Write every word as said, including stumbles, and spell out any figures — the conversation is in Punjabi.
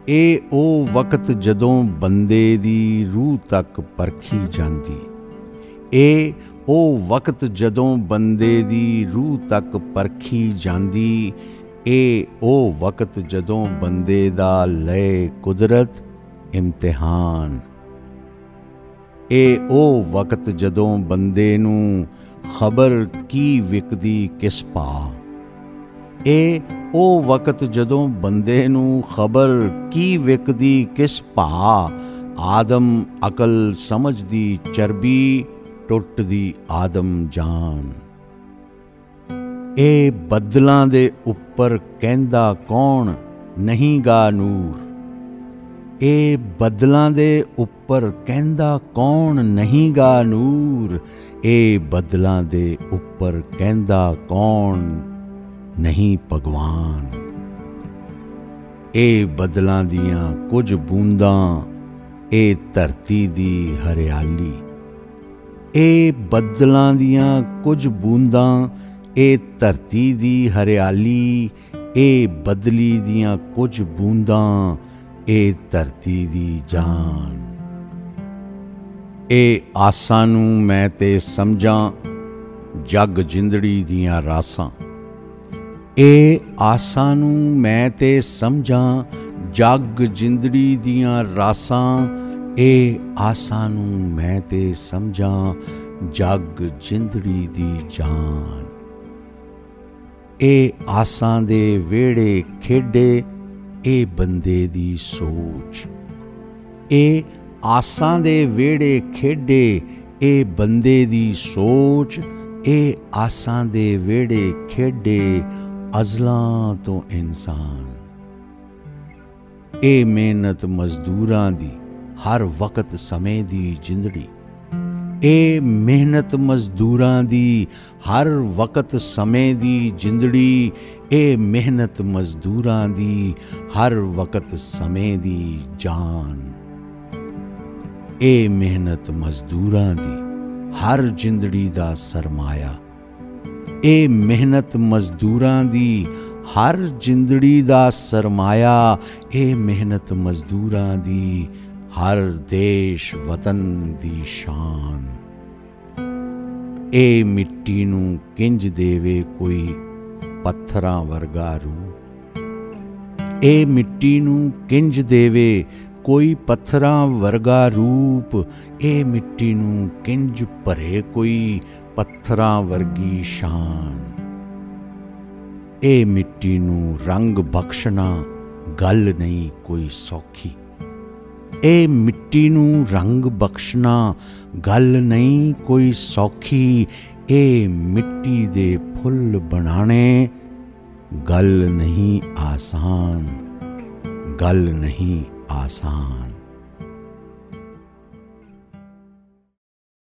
ਇਹ ਉਹ ਵਕਤ ਜਦੋਂ ਬੰਦੇ ਦੀ ਰੂਹ ਤੱਕ ਪਰਖੀ ਜਾਂਦੀ। ਇਹ ਉਹ ਵਕਤ ਜਦੋਂ ਬੰਦੇ ਦੀ ਰੂਹ ਤੱਕ ਪਰਖੀ ਜਾਂਦੀ। ਇਹ ਉਹ ਵਕਤ ਜਦੋਂ ਬੰਦੇ ਦਾ ਲਏ ਕੁਦਰਤ ਇਮਤਿਹਾਨ। ਇਹ ਉਹ ਵਕਤ ਜਦੋਂ ਬੰਦੇ ਨੂੰ ਖਬਰ ਕੀ ਵਿਕਦੀ ਕਿਸ ਭਾ। ਇਹ ਉਹ ਵਕਤ ਜਦੋਂ ਬੰਦੇ ਨੂੰ ਖਬਰ ਕੀ ਵਿਕਦੀ ਕਿਸ ਭਾ। ਆਦਮ ਅਕਲ ਸਮਝਦੀ ਚਰਬੀ, ਟੁੱਟਦੀ ਆਦਮ ਜਾਨ। ਇਹ ਬੱਦਲਾਂ ਦੇ ਉੱਪਰ ਕਹਿੰਦਾ ਕੌਣ ਨਹੀਂ ਗਾ ਨੂਰ। ਇਹ ਬੱਦਲਾਂ ਦੇ ਉੱਪਰ ਕਹਿੰਦਾ ਕੌਣ ਨਹੀਂ ਗਾ ਨੂਰ। ਇਹ ਬੱਦਲਾਂ ਦੇ ਉੱਪਰ ਕਹਿੰਦਾ ਕੌਣ ਨਹੀਂ ਭਗਵਾਨ। ਇਹ ਬੱਦਲਾਂ ਦੀਆਂ ਕੁਝ ਬੂੰਦਾਂ, ਇਹ ਧਰਤੀ ਦੀ ਹਰਿਆਲੀ। ਇਹ ਬੱਦਲਾਂ ਦੀਆਂ ਕੁਝ ਬੂੰਦਾਂ, ਇਹ ਧਰਤੀ ਦੀ ਹਰਿਆਲੀ। ਇਹ ਬਦਲੀ ਦੀਆਂ ਕੁਝ ਬੂੰਦਾਂ, ਇਹ ਧਰਤੀ ਦੀ ਜਾਨ। ਇਹ ਆਸਾਂ ਨੂੰ ਮੈਂ ਤੇ ਸਮਝਾਂ ਜਗ ਜਿੰਦੜੀ ਦੀਆਂ ਰਾਸਾਂ। ਇਹ ਆਸਾਂ ਨੂੰ ਮੈਂ ਤੇ ਸਮਝਾਂ ਜਗ ਜਿੰਦੜੀ ਦੀਆਂ ਰਾਸਾਂ। ਇਹ ਆਸਾਂ ਨੂੰ ਮੈਂ ਤੇ ਸਮਝਾਂ ਜਗ ਜਿੰਦੜੀ ਦੀ ਜਾਨ। ਇਹ ਆਸਾਂ ਦੇ ਵਿਹੜੇ ਖੇਡੇ, ਇਹ ਬੰਦੇ ਦੀ ਸੋਚ। ਇਹ ਆਸਾਂ ਦੇ ਵਿਹੜੇ ਖੇਡੇ, ਇਹ ਬੰਦੇ ਦੀ ਸੋਚ। ਇਹ ਆਸਾਂ ਦੇ ਵਿਹੜੇ ਖੇਡੇ, ਅਜ਼ਲਾਂ ਤੋਂ ਇਨਸਾਨ। ਇਹ ਮਿਹਨਤ ਮਜ਼ਦੂਰਾਂ ਦੀ ਹਰ ਵਕਤ ਸਮੇਂ ਦੀ ਜਿੰਦੜੀ। ਇਹ ਮਿਹਨਤ ਮਜ਼ਦੂਰਾਂ ਦੀ ਹਰ ਵਕਤ ਸਮੇਂ ਦੀ ਜਿੰਦੜੀ। ਇਹ ਮਿਹਨਤ ਮਜ਼ਦੂਰਾਂ ਦੀ ਹਰ ਵਕਤ ਸਮੇਂ ਦੀ ਜਾਨ। ਇਹ ਮਿਹਨਤ ਮਜ਼ਦੂਰਾਂ ਦੀ ਹਰ ਜਿੰਦੜੀ ਦਾ ਸਰਮਾਇਆ। ਇਹ ਮਿਹਨਤ ਮਜ਼ਦੂਰਾਂ ਦੀ ਹਰ ਜਿੰਦੜੀ ਦਾ ਸਰਮਾਇਆ। ਇਹ ਮਿਹਨਤ ਮਜ਼ਦੂਰਾਂ ਦੀ ਹਰ ਦੇਸ਼ ਵਤਨ ਦੀ ਸ਼ਾਨ। ਇਹ ਮਿੱਟੀ ਨੂੰ ਕਿੰਜ ਦੇਵੇ ਕੋਈ ਪੱਥਰਾਂ ਵਰਗਾ ਰੂਪ। ਇਹ ਮਿੱਟੀ ਨੂੰ ਕਿੰਜ ਦੇਵੇ ਕੋਈ ਪੱਥਰਾਂ ਵਰਗਾ ਰੂਪ। ਇਹ ਮਿੱਟੀ ਨੂੰ ਕਿੰਜ ਭਰੇ ਕੋਈ ਪੱਥਰਾਂ ਵਰਗੀ ਸ਼ਾਨ। ਇਹ ਮਿੱਟੀ ਨੂੰ ਰੰਗ ਬਖਸ਼ਣਾ ਗੱਲ ਨਹੀਂ ਕੋਈ ਸੌਖੀ। ਇਹ ਮਿੱਟੀ ਨੂੰ ਰੰਗ ਬਖਸ਼ਣਾ ਗੱਲ ਨਹੀਂ ਕੋਈ ਸੌਖੀ। ਇਹ ਮਿੱਟੀ ਦੇ ਫੁੱਲ ਬਣਾਣੇ ਗੱਲ ਨਹੀਂ ਆਸਾਨ, ਗੱਲ ਨਹੀਂ ਆਸਾਨ।